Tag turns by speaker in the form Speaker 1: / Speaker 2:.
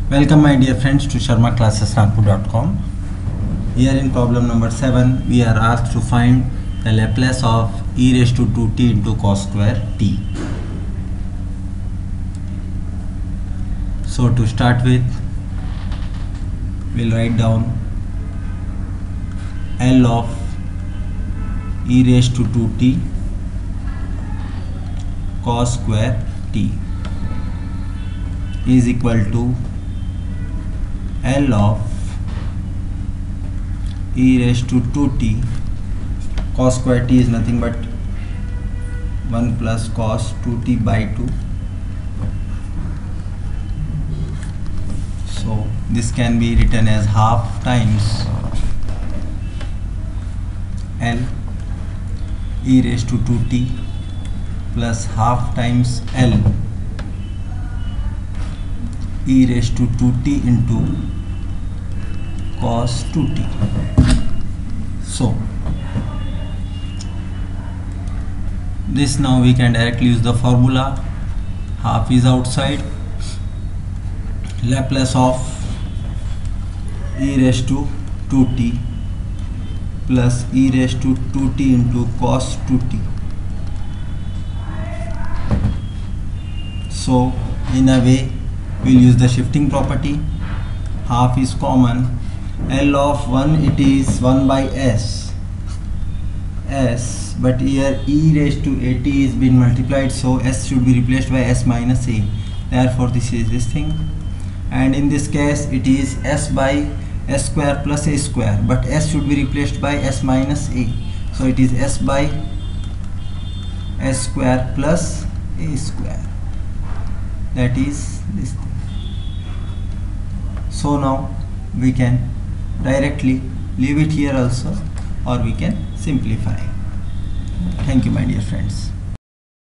Speaker 1: Welcome my dear friends to sharmaclassesnagpur.com. Here in problem number 7 we are asked to find the Laplace of e raised to 2t into cos square t. So to start with, we'll write down L of e raised to 2t cos square t is equal to L of e raised to 2t cos square t is nothing but 1 plus cos 2t by 2. So this can be written as half times L e raised to 2t plus half times L e raised to 2t into cos 2t. So this now we can directly use the formula. Half is outside. Laplace of e raised to 2t plus e raised to 2t into cos 2t. So in a way we'll use the shifting property. Half is common. L of 1, it is 1 by s, but here e raised to at is been multiplied, so s should be replaced by s minus a. Therefore this is this thing, and in this case it is s by s square plus a square, but s should be replaced by s minus a, so it is s by s square plus a square. That is this thing. So now we can directly leave it here also, or we can simplify. Thank you my dear friends.